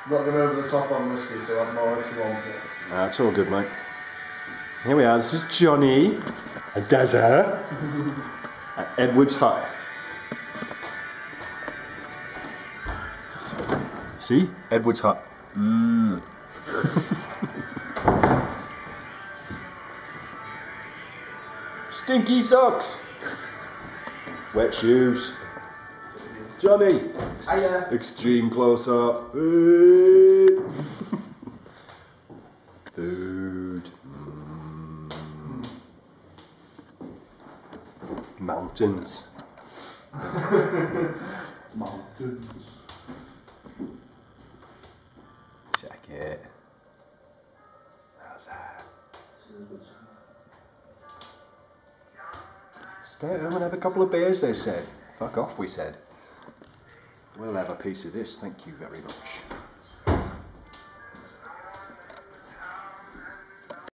Not going over the top on whiskey, so add more if you want it. That's all good, mate. Here we are, this is Johnny and Dazza at Edward's Hut. See? Edward's Hut. Stinky socks! Wet shoes. Johnny! Hiya! Extreme close up. Food. Mountains. Mountains. Check it. How's that? Stay at home and have a couple of beers, they said. Fuck off, we said. We'll have a piece of this, thank you very much.